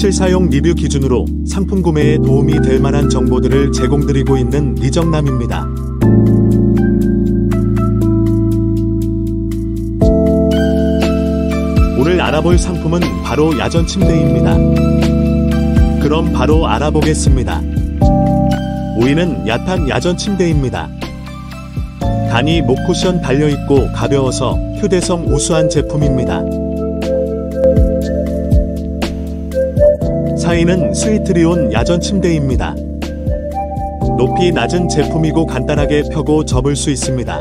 실사용 리뷰 기준으로 상품 구매에 도움이 될 만한 정보들을 제공드리고 있는 리정남입니다. 오늘 알아볼 상품은 바로 야전 침대입니다. 그럼 바로 알아보겠습니다. 5위는 야탄 야전 침대입니다. 단이 목 쿠션 달려있고 가벼워서 휴대성 우수한 제품입니다. 4위는 스위트리온 야전 침대입니다. 높이 낮은 제품이고 간단하게 펴고 접을 수 있습니다.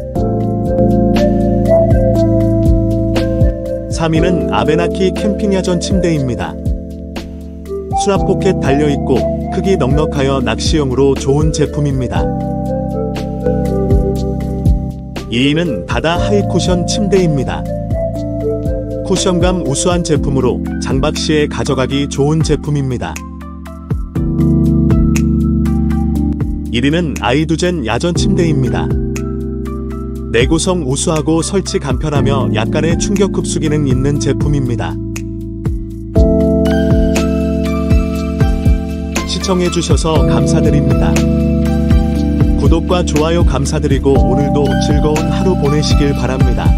3위는 아베나키 캠핑 야전 침대입니다. 수납 포켓 달려있고 크기 넉넉하여 낚시용으로 좋은 제품입니다. 2위는 다다 하이 쿠션 침대입니다. 쿠션감 우수한 제품으로 장박시에 가져가기 좋은 제품입니다. 1위는 아이두젠 야전 침대입니다. 내구성 우수하고 설치 간편하며 약간의 충격 흡수 기능 있는 제품입니다. 시청해주셔서 감사드립니다. 구독과 좋아요 감사드리고 오늘도 즐거운 하루 보내시길 바랍니다.